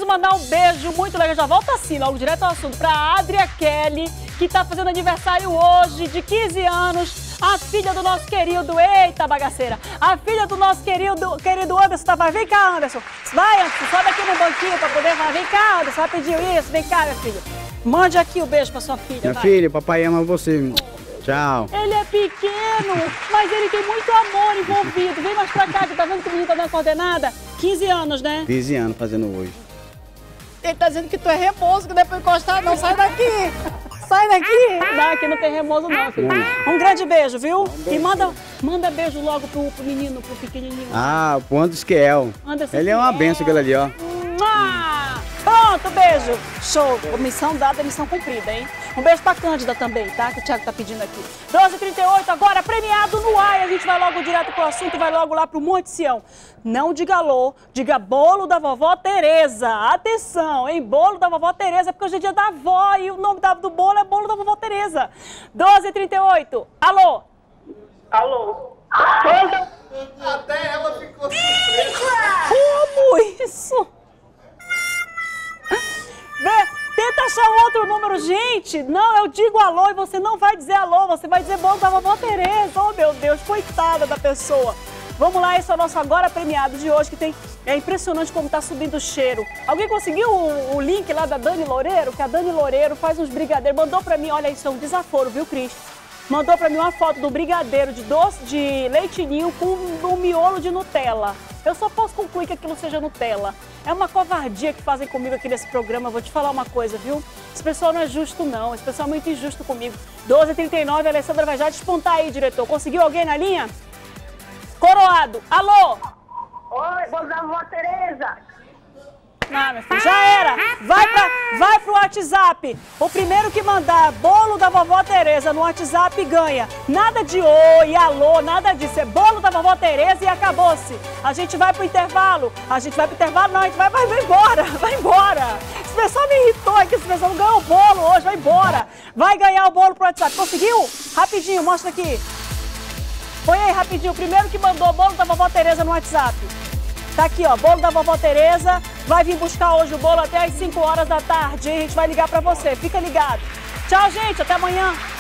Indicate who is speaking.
Speaker 1: mandar um beijo muito legal. Já volta assim, logo direto ao assunto, pra Adria Kelly, que tá fazendo aniversário hoje, de 15 anos. A filha do nosso querido, eita bagaceira, a filha do nosso querido Anderson Tavares. Vem cá, Anderson. Vai, Anderson, sobe aqui no banquinho pra poder falar. Vem cá, Anderson, vai pedir isso. Vem cá, minha filha. Mande aqui o beijo pra sua filha.
Speaker 2: Minha
Speaker 1: vai.
Speaker 2: filha, papai ama você. Tchau.
Speaker 1: Ele é pequeno, mas ele tem muito amor envolvido. Vem mais pra cá, que tá vendo que o menino tá dando coordenada? 15 anos, né?
Speaker 2: 15 anos fazendo hoje.
Speaker 1: Ele tá dizendo que tu é remoso, que não é pra encostar, não. Sai daqui! Sai daqui! Não, aqui não tem remoso, não, filho. Um grande beijo, viu? E manda beijo logo pro menino, pro pequenininho.
Speaker 2: Ah, pro Anderson. Ele é uma benção, aquele ali, ó.
Speaker 1: Pronto, beijo. Show. Missão dada, missão cumprida, hein? Um beijo pra Cândida também, tá? Que o Thiago tá pedindo aqui. 12h38, agora premiado no ar. E a gente vai logo direto pro assunto e vai logo lá pro Monte Sião. Não diga alô, diga bolo da vovó Tereza. Atenção, hein? Bolo da vovó Tereza, porque hoje é dia da avó e o nome do bolo é bolo da vovó Tereza. 12h38, alô?
Speaker 3: Alô?
Speaker 4: Até ela ficou surpresa.
Speaker 1: Como isso? Tenta achar um outro número, gente. Não, eu digo alô e você não vai dizer alô, você vai dizer bolo da vovó Tereza. Oh, meu Deus, coitada da pessoa. Vamos lá, esse é o nosso agora premiado de hoje, que tem... É impressionante como tá subindo o cheiro. Alguém conseguiu o link lá da Dani Loureiro? Que a Dani Loureiro faz uns brigadeiros. Mandou pra mim, olha, isso é um desaforo, viu, Cris? Mandou pra mim uma foto do brigadeiro de doce de leite ninho com um miolo de Nutella. Eu só posso concluir que aquilo seja Nutella. É uma covardia que fazem comigo aqui nesse programa. Vou te falar uma coisa, viu? Esse pessoal não é justo, não. Esse pessoal é muito injusto comigo. 12h39, a Alessandra vai já despontar aí, diretor. Conseguiu alguém na linha? Coroado, alô?
Speaker 3: Oi, bolo da vovó Tereza.
Speaker 1: Não, meu filho, já era. Vai pro WhatsApp. O primeiro que mandar bolo da vovó Tereza no WhatsApp ganha. Nada de oi, alô, nada disso. É bolo da vovó Tereza e acabou-se. A gente vai pro intervalo. A gente vai pro intervalo, não, a gente vai embora. Vai embora. Esse pessoal me irritou aqui, esse pessoal não ganhou o bolo hoje, vai embora. Vai ganhar o bolo pro WhatsApp. Conseguiu? Rapidinho, mostra aqui. Põe aí rapidinho, o primeiro que mandou bolo da vovó Tereza no WhatsApp. Tá aqui, ó, bolo da vovó Tereza. Vai vir buscar hoje o bolo até às 5 horas da tarde. A gente vai ligar pra você. Fica ligado. Tchau, gente. Até amanhã.